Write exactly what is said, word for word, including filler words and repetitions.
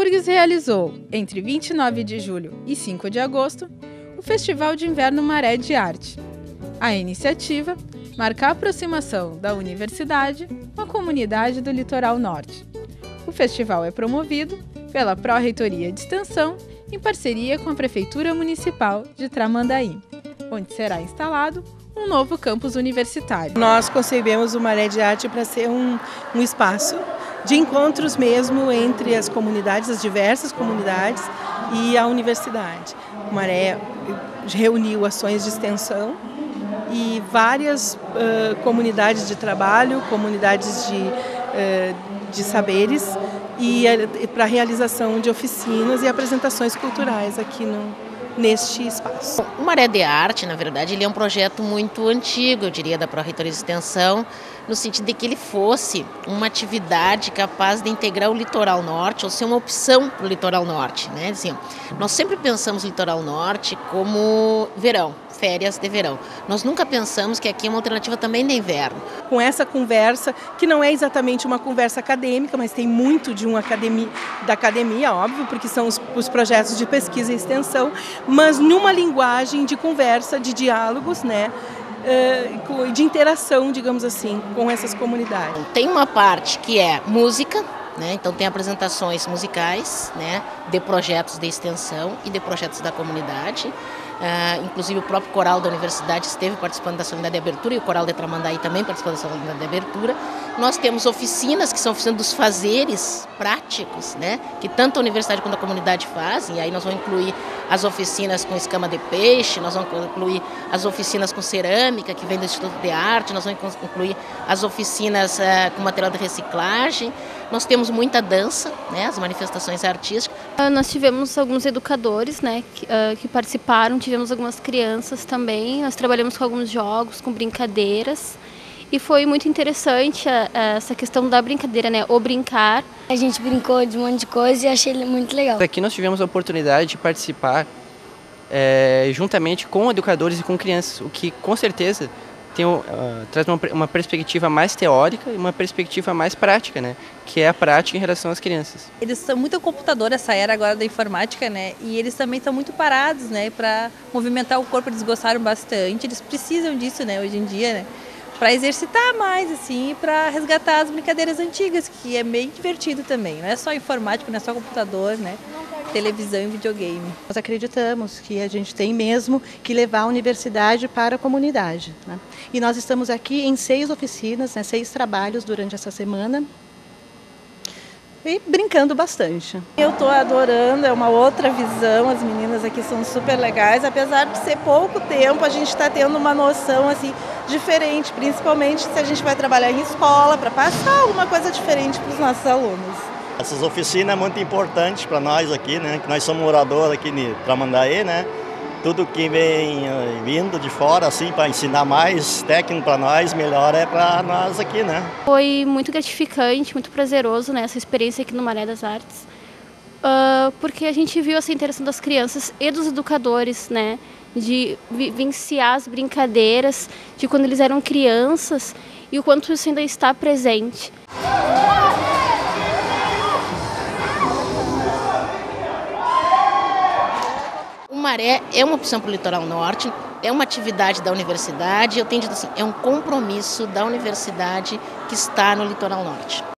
URGS realizou, entre vinte e nove de julho e cinco de agosto, o Festival de Inverno Maré de Arte. A iniciativa marca a aproximação da universidade com a comunidade do Litoral Norte. O festival é promovido pela Pró-Reitoria de Extensão em parceria com a Prefeitura Municipal de Tramandaí, onde será instalado um novo campus universitário. Nós concebemos o Maré de Arte para ser um, um espaço de encontros mesmo entre as comunidades, as diversas comunidades e a universidade. O Maré reuniu ações de extensão e várias uh, comunidades de trabalho, comunidades de, uh, de saberes e uh, para a realização de oficinas e apresentações culturais aqui no, neste espaço. O Maré de Arte, na verdade, ele é um projeto muito antigo, eu diria, da Pró-Reitoria de Extensão, no sentido de que ele fosse uma atividade capaz de integrar o litoral norte, ou ser uma opção para o litoral norte, né? Assim, nós sempre pensamos o litoral norte como verão, férias de verão. Nós nunca pensamos que aqui é uma alternativa também de inverno. Com essa conversa, que não é exatamente uma conversa acadêmica, mas tem muito de uma academia, da academia, óbvio, porque são os, os projetos de pesquisa e extensão, mas numa linguagem de conversa, de diálogos, né? De interação, digamos assim, com essas comunidades. Tem uma parte que é música, né? Então tem apresentações musicais, né? De projetos de extensão e de projetos da comunidade. Uh, inclusive o próprio coral da universidade esteve participando da solenidade de abertura e o coral de Tramandaí também participou da solenidade de abertura. Nós temos oficinas que são oficinas dos fazeres práticos, né? Que tanto a universidade quanto a comunidade fazem, e aí nós vamos incluir as oficinas com escama de peixe, nós vamos incluir as oficinas com cerâmica, que vem do Instituto de Arte, nós vamos incluir as oficinas uh, com material de reciclagem. Nós temos muita dança, né? As manifestações artísticas. Uh, nós tivemos alguns educadores, né? Que, uh, que participaram, tivemos algumas crianças também, nós trabalhamos com alguns jogos, com brincadeiras. E foi muito interessante a, a essa questão da brincadeira, né? O brincar. A gente brincou de um monte de coisa e achei muito legal. Aqui nós tivemos a oportunidade de participar é, juntamente com educadores e com crianças, o que com certeza tem, uh, traz uma, uma perspectiva mais teórica e uma perspectiva mais prática, né? Que é a prática em relação às crianças. Eles são muito computador, essa era agora da informática, né? E eles também estão muito parados, né? Para movimentar o corpo, eles gostaram bastante, eles precisam disso, né? Hoje em dia, né? Para exercitar mais, assim, para resgatar as brincadeiras antigas, que é meio divertido também. Não é só informática, não é só computador, né? Televisão e videogame. Nós acreditamos que a gente tem mesmo que levar a universidade para a comunidade, né? E nós estamos aqui em seis oficinas, né, seis trabalhos durante essa semana e brincando bastante. Eu estou adorando, é uma outra visão, as meninas aqui são super legais, apesar de ser pouco tempo, a gente está tendo uma noção assim, diferente, principalmente se a gente vai trabalhar em escola, para passar alguma coisa diferente para os nossos alunos. Essas oficinas é muito importantes para nós aqui, né? Que nós somos moradores aqui de Tramandaí, né? Tudo que vem vindo de fora, assim, para ensinar mais técnico para nós, melhor é para nós aqui, né? Foi muito gratificante, muito prazeroso, né, essa experiência aqui no Maré das Artes, uh, porque a gente viu essa interação das crianças e dos educadores, né, de vivenciar as brincadeiras de quando eles eram crianças e o quanto isso ainda está presente. O Maré é uma opção para o litoral norte, é uma atividade da universidade, eu tenho dito assim, é um compromisso da universidade que está no litoral norte.